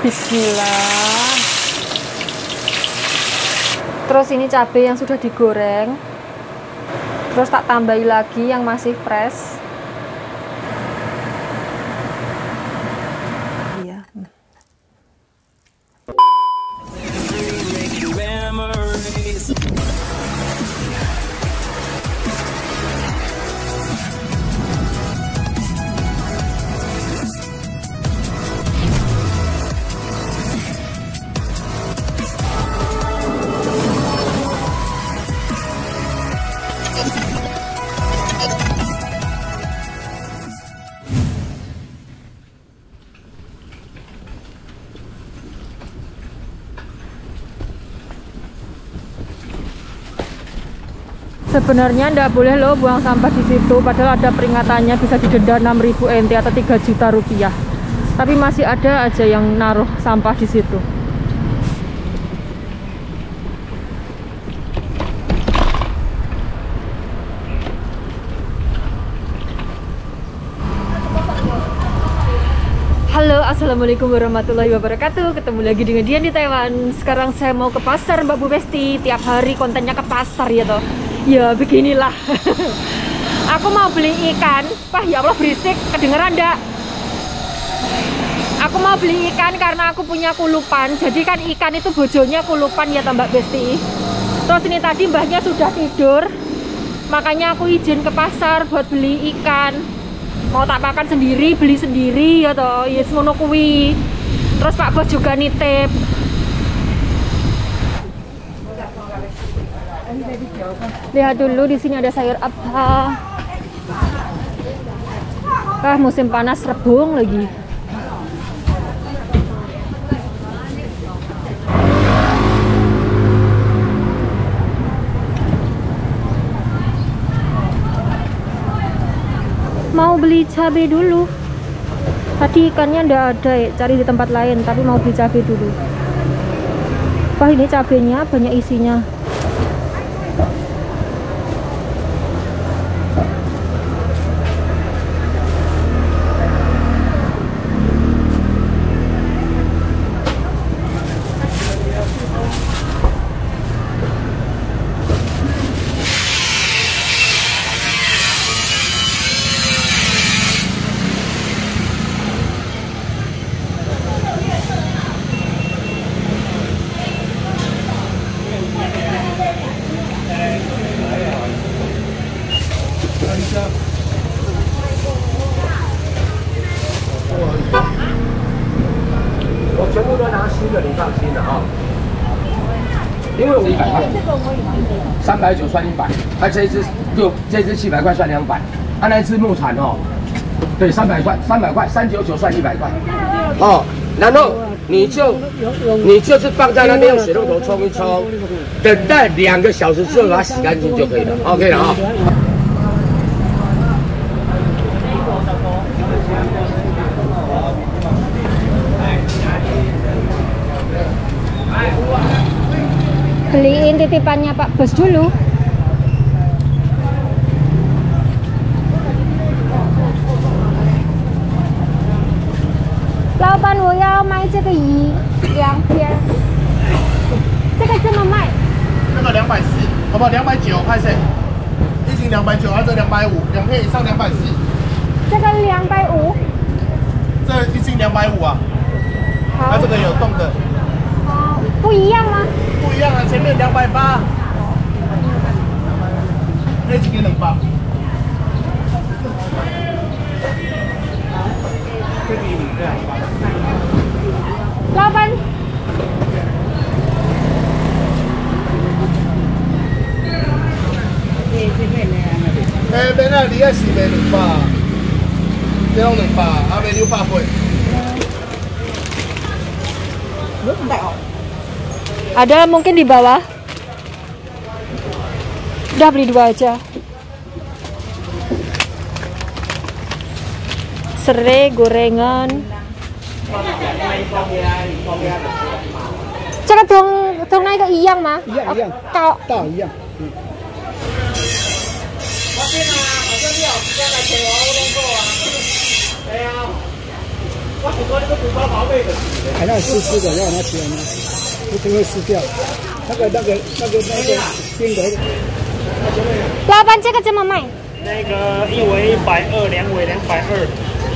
Bismillah. Terus ini cabai yang sudah digoreng. Terus tak tambahi lagi yang masih fresh. Iya. Sebenarnya ndak boleh loh buang sampah di situ, padahal ada peringatannya bisa didenda 6.000 NT atau 3 juta rupiah. Tapi masih ada aja yang naruh sampah di situ. Halo, assalamualaikum warahmatullahi wabarakatuh. Ketemu lagi dengan Dian di Taiwan. Sekarang saya mau ke pasar Mbak Bu Besti. Tiap hari kontennya ke pasar ya toh. Ya beginilah. Aku mau beli ikan. Wah ya Allah berisik, kedengeran enggak? Aku mau beli ikan karena aku punya kulupan. Jadi kan ikan itu bojonya kulupan ya toh Mbak Besti. Terus ini tadi mbahnya sudah tidur. Makanya aku izin ke pasar buat beli ikan. Mau tak makan sendiri, beli sendiri ya toh. Yes ngono kuwi. Terus Pak Bos juga nitip. Lihat dulu di sini ada sayur apa. Ah, musim panas rebung lagi. Mau beli cabai dulu. Tadi ikannya ndak ada ya, cari di tempat lain, tapi mau beli cabai dulu. Wah, ini cabainya banyak isinya. 因为我100块，390算100，它这只700块算200，那只木铲哦，对，300块，399算100块，哦，然后你就是放在那边用水龙头冲一冲，等待2个小时之后把它洗干净就可以了 ，OK 了啊。 Beliin titipannya Pak Bos dulu. Laoban, 我要卖这个鱼2片，这个这么卖？ 那个240，好不好？290块钱，一斤290，这250，2片以上240。 这个250。 这一斤250啊。它这个有冻的。 哦，不一样吗？ 不一样啊，前面280，那几个200。 老板， 边那里也是卖200，这种200，啊卖600块。 Ada mungkin di bawah. Udah beli 2 aja. Serai gorengan. Chắc là thường nay có ý yang mà? Iya, Cao. Tao iya. 还那湿湿的，要拿起来吗？不就会湿掉。那个冰的。 老板，这个怎么卖？ 那个一尾120，两尾220。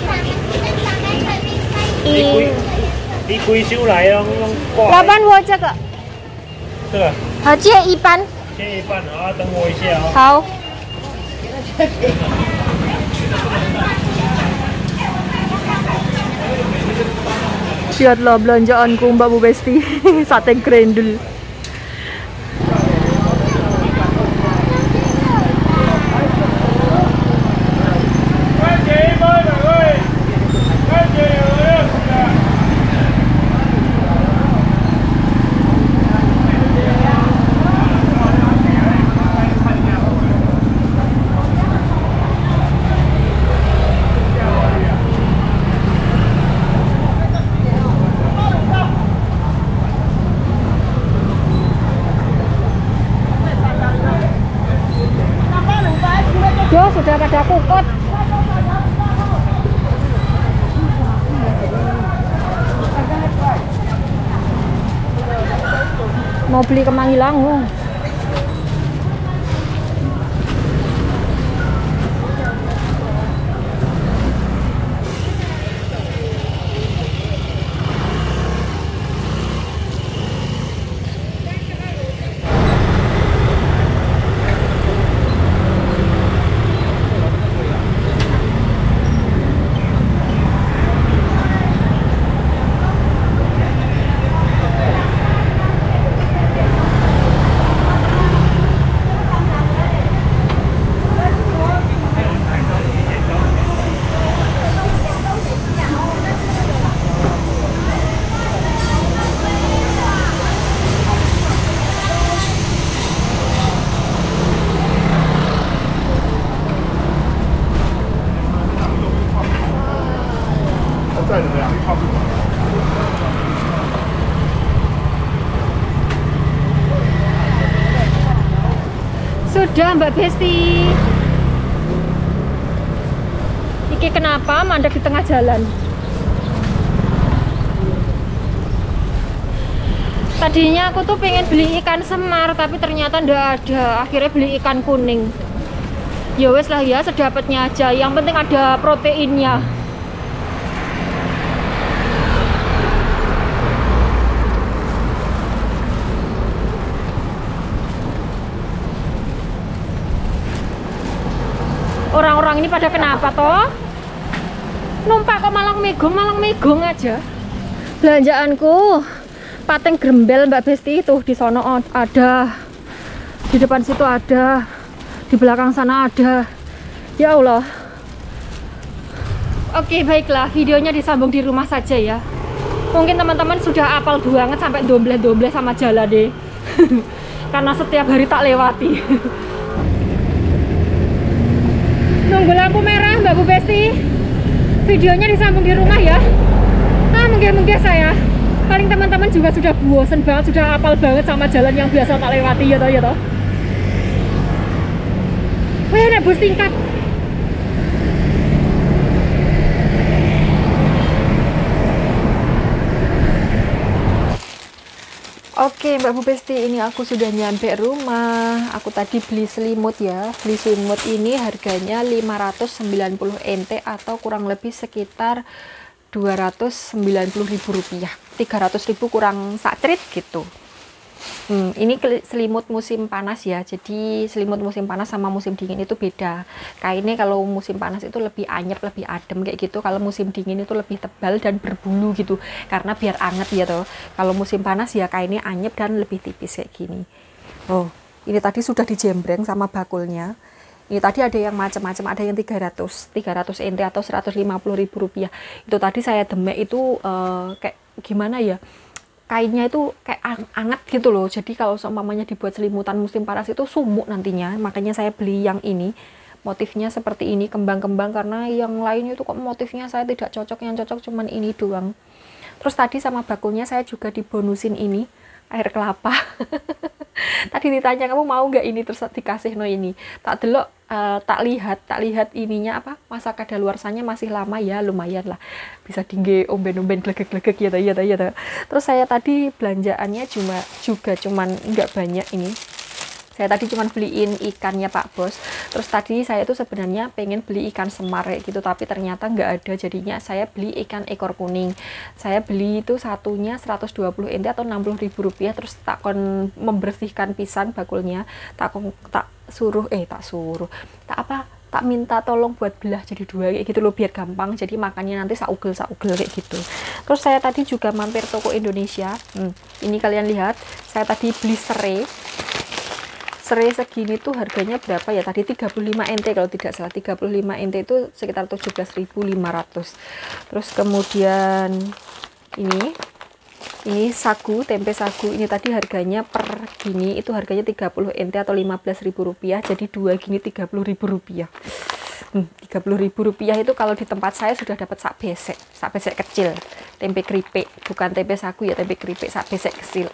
你贵收来哦， 老板，我这个。 这个。 好，切一半。 切一半啊，等我一下哦。 好。Lihat loh belanjaanku Mbak Bu Besti. Sate grendel. Sudah pada kukut. Mau beli kemangi langu. Sudah Mbak Besti. Iki kenapa mandek di tengah jalan? Tadinya aku tuh pengen beli ikan semar, tapi ternyata ndak ada. Akhirnya beli ikan kuning. Ya wes lah ya, sedapatnya aja. Yang penting ada proteinnya. Orang-orang ini pada kenapa toh? Numpak kok malang megong aja. Belanjaanku pateng grembel Mbak Besti itu di sono ada, di depan situ ada, di belakang sana ada. Ya Allah. Oke, baiklah, videonya disambung di rumah saja ya. Mungkin teman-teman sudah apal banget sampai domble-domble sama jalan deh. Karena setiap hari tak lewati. Nunggu lampu merah Mbak Bu Besti. Videonya disambung di rumah ya. Mungkin saya. Paling teman-teman juga sudah bosen banget, sudah apal banget sama jalan yang biasa tak lewati ya toh. Wih, nek bus tingkat. Oke Mbak Bu Besti, ini aku sudah nyampe rumah. Aku tadi beli selimut ya. Beli selimut ini harganya 590 NT atau kurang lebih sekitar 290.000 rupiah. 300.000 kurang sakcrit gitu. Ini selimut musim panas ya. Jadi selimut musim panas sama musim dingin itu beda. Kainnya kalau musim panas itu lebih anyep, lebih adem kayak gitu. Kalau musim dingin itu lebih tebal dan berbulu gitu. Karena biar anget ya toh. Kalau musim panas ya kainnya anyep dan lebih tipis kayak gini. Oh, ini tadi sudah dijembreng sama bakulnya. Ini tadi ada yang macam-macam, ada yang 300 NT atau 150.000 rupiah. Itu tadi saya demek itu kayak gimana ya? Kainnya itu kayak anget gitu loh. Jadi kalau seumpamanya dibuat selimutan musim panas itu sumuk nantinya. Makanya saya beli yang ini. Motifnya seperti ini, kembang-kembang, karena yang lain itu kok motifnya saya tidak cocok. Yang cocok cuman ini doang. Terus tadi sama bakulnya saya juga dibonusin ini. air kelapa. Tadi ditanya kamu mau nggak ini, terus dikasih no ini. Tak delok, tak lihat ininya apa, masa kadaluarsanya masih lama ya, lumayan lah. Bisa tinggi omben-omben glegek-glegek ya. Terus saya tadi belanjaannya juga cuman nggak banyak ini. Saya tadi cuma beliin ikannya Pak Bos. Terus tadi saya tuh sebenarnya pengen beli ikan semar kayak gitu, tapi ternyata nggak ada. Jadinya saya beli ikan ekor kuning. Saya beli itu satunya 120 ente atau 60.000 rupiah. Terus tak membersihkan pisan bakulnya. Tak minta tolong buat belah jadi dua kayak gitu loh, biar gampang. Jadi makannya nanti saugel kayak gitu. Terus saya tadi juga mampir toko Indonesia. Ini kalian lihat, saya tadi beli serai segini tuh harganya berapa ya tadi, 35 ente kalau tidak salah. 35 ente itu sekitar 17.500. Terus kemudian ini sagu, tempe sagu, ini tadi harganya per gini itu harganya 30 ente atau 15.000 rupiah. Jadi dua gini 30.000 rupiah. 30.000 rupiah itu kalau di tempat saya sudah dapat sak besek kecil tempe keripik, bukan tempe sagu ya, tempe keripik sak besek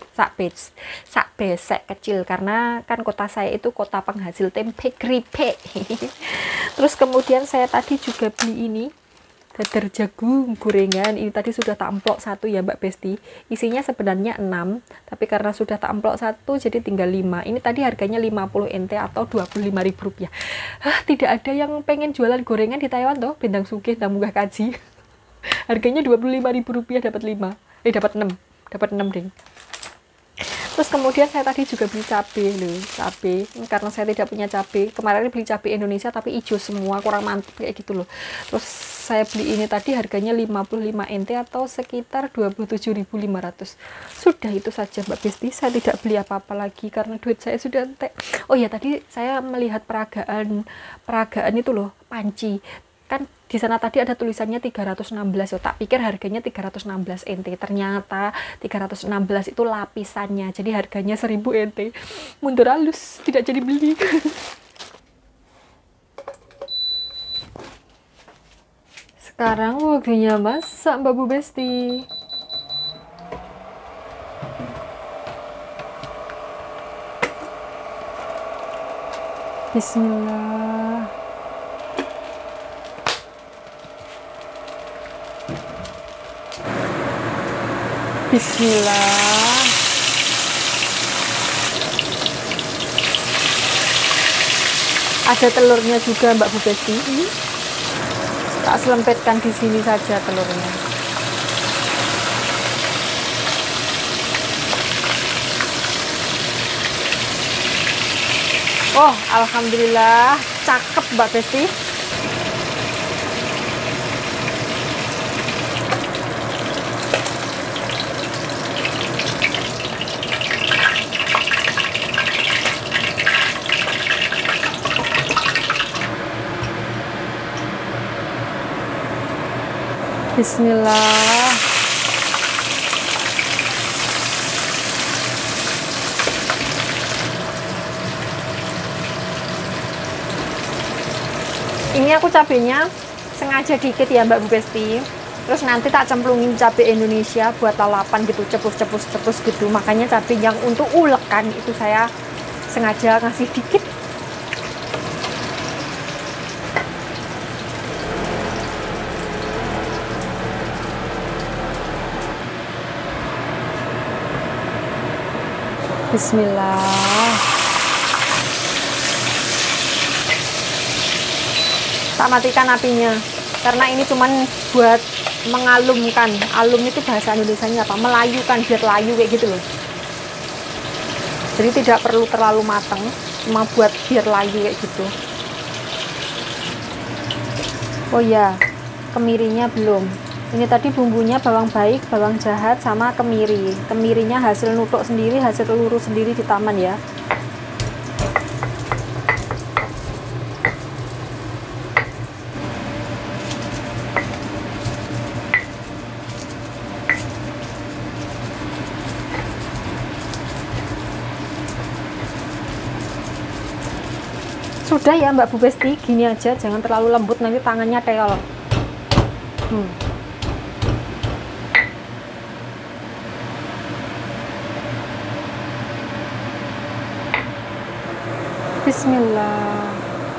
kecil, karena kan kota saya itu kota penghasil tempe keripik. Terus kemudian saya tadi juga beli ini dadar jagung gorengan. Ini tadi sudah tak amplok satu ya Mbak Besti, isinya sebenarnya 6, tapi karena sudah tak amplok satu jadi tinggal 5. Ini tadi harganya 50 ente atau 25.000 rupiah. Tidak ada yang pengen jualan gorengan di Taiwan toh, bendang sugih dan munggah kaji. Harganya 25.000 rupiah dapat 5, dapat 6 ding. Terus kemudian saya tadi juga beli cabai karena saya tidak punya cabai. Kemarin beli cabai Indonesia tapi hijau semua, kurang mantap kayak gitu loh. Terus saya beli ini tadi harganya 55 ente atau sekitar 27.500. Sudah itu saja Mbak Besti, saya tidak beli apa-apa lagi karena duit saya sudah entek. Oh ya, tadi saya melihat peragaan itu loh, panci. Kan di sana tadi ada tulisannya 316 ya, tak pikir harganya 316 ente, ternyata 316 itu lapisannya, jadi harganya 1000 ente. Mundur halus, tidak jadi beli. Sekarang waktunya masak Mbak Bu Besti. Bismillah. Bismillah. Ada telurnya juga Mbak Bu Besti. Tak selempetkan di sini saja telurnya. Oh, alhamdulillah, cakep Mbak Besti. Bismillah. Ini aku cabenya sengaja dikit ya Mbak Bu Besti. Terus nanti tak cemplungin cabai Indonesia buat lalapan gitu, cepus gitu. Makanya cabai yang untuk ulekan itu saya sengaja ngasih dikit. Bismillah. Tak matikan apinya karena ini cuman buat mengalumkan. Alum itu bahasa Indonesianya apa? Melayukan, biar layu kayak gitu loh. Jadi tidak perlu terlalu matang, cuma buat biar layu kayak gitu. Oh ya, kemirinya belum. Ini tadi bumbunya bawang baik, bawang jahat, sama kemiri. Kemirinya hasil nutuk sendiri, hasil lurus sendiri di taman ya. Sudah ya Mbak Bu Besti, gini aja, jangan terlalu lembut, nanti tangannya teol. Bismillah.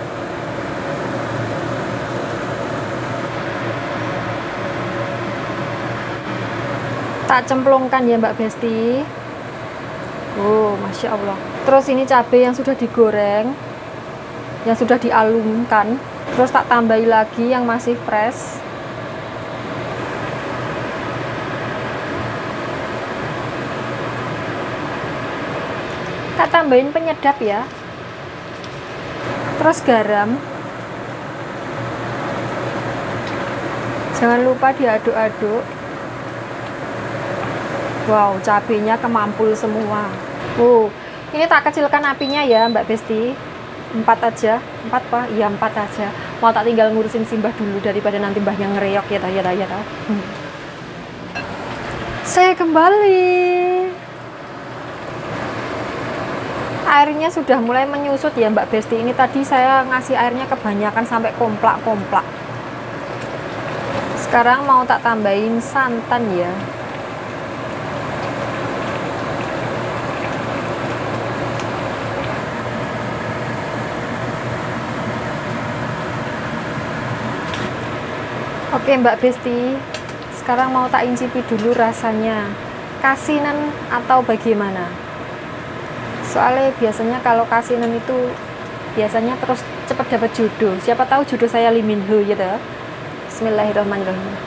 Tak cemplungkan ya Mbak Besti. Oh, Masya Allah. Terus ini cabai yang sudah digoreng, yang sudah dialumkan. Terus tak tambahi lagi yang masih fresh. Tak tambahin penyedap ya. Terus garam. Jangan lupa diaduk-aduk. Wow, cabenya kemampul semua. Ini tak kecilkan apinya ya Mbak Besti. 4 aja. 4 pak? Iya 4 aja. Mau tak tinggal ngurusin Simbah dulu daripada nanti mbahnya ngereok ya ta. Saya kembali. Airnya sudah mulai menyusut ya Mbak Besti. Ini tadi saya ngasih airnya kebanyakan sampai komplak-komplak. Sekarang mau tak tambahin santan ya. Oke Mbak Besti, sekarang mau tak incipi dulu rasanya. Kasinan atau bagaimana? Soalnya biasanya kalau kasinan itu biasanya terus cepat dapat jodoh. Siapa tahu jodoh saya Lee Min Ho gitu. Bismillahirrahmanirrahim.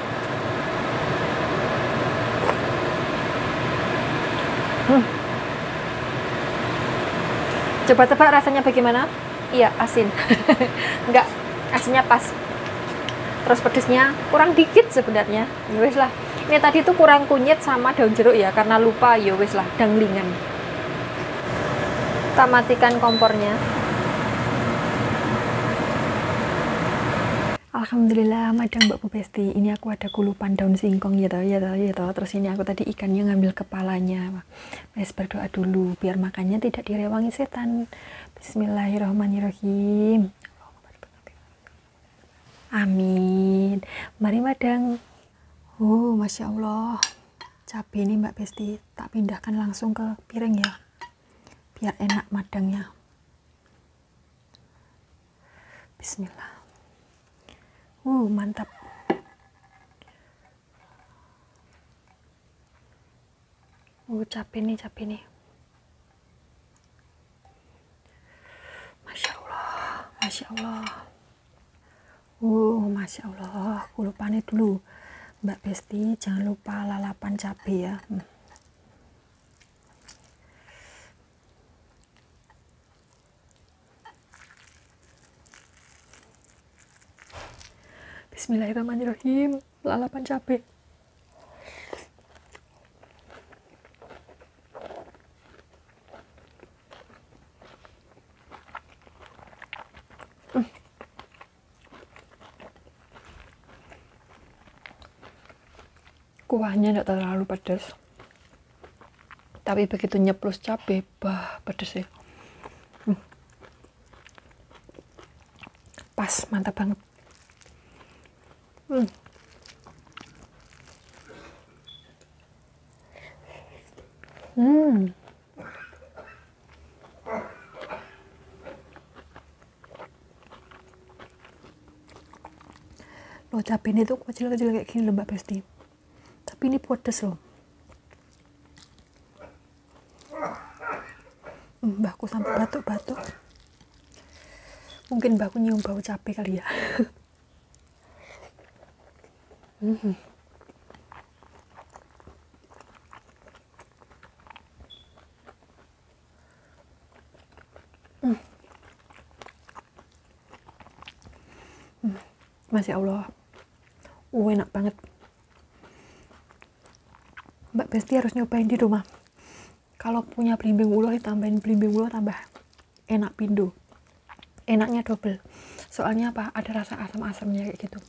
Coba tebak rasanya bagaimana? Iya, asin. Enggak, asinnya pas. Terus pedesnya kurang dikit sebenarnya. Ya wis lah. Ini tadi tuh kurang kunyit sama daun jeruk ya, karena lupa ya wis lah, danglingan. Kita matikan kompornya. Alhamdulillah madang Mbak Bu Besti. Ini aku ada kulupan daun singkong ya toh. Terus ini aku tadi ikannya ngambil kepalanya. Wes berdoa dulu biar makannya tidak direwangi setan. Bismillahirrahmanirrahim. Amin. Mari madang. Masya Allah. Cabai ini Mbak Besti tak pindahkan langsung ke piring ya. Biar enak madangnya. Bismillah. Mantap. Cabai nih. Masya Allah. Masya Allah. Masya Allah. Kulupannya dulu. Mbak Besti jangan lupa lalapan cabai ya. Bismillahirrahmanirrahim. Lalapan cabai. Kuahnya tidak terlalu pedas. Tapi begitu nyeplus cabai, pedas ya. Pas, mantap banget. Loh, cabai ini tuh kecil-kecil kayak gini loh Mbak Besti. Tapi ini pedes loh. Mbahku sampai batuk-batuk. Mungkin mbahku nyium bau cabai kali ya. Masya Allah. Enak banget. Mbak Besti harus nyobain di rumah. Kalau punya belimbing ulo, ditambahin belimbing ulo, tambah enak pindo. Enaknya double. Soalnya apa? Ada rasa asam-asamnya kayak gitu.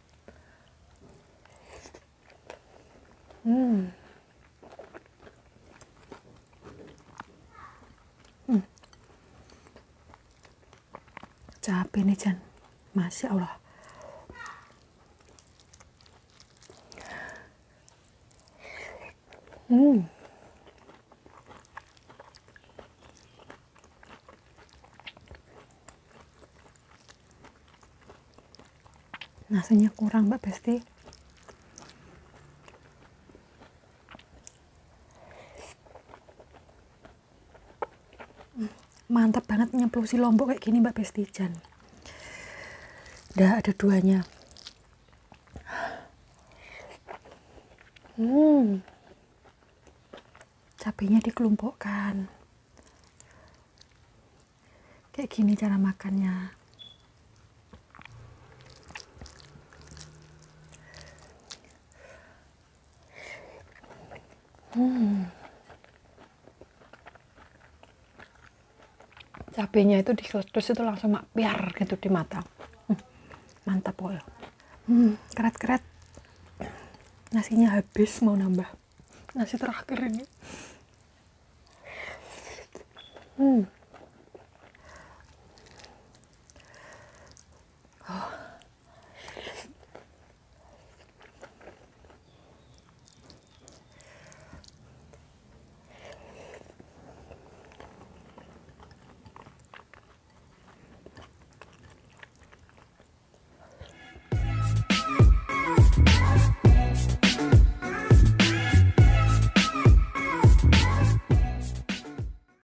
Cabai nih Jan. Masya Allah. Nasinya kurang Mbak Besti. Mantap banget nyemplusi lombok kayak gini Mbak Besti Jan. Udah ada duanya. Cabenya dikelompokkan. Kayak gini cara makannya. Cabenya itu diketus itu langsung makpiar gitu di mata. Mantap pokoknya. Keret-keret. Nasinya habis, mau nambah. Nasi terakhir ini.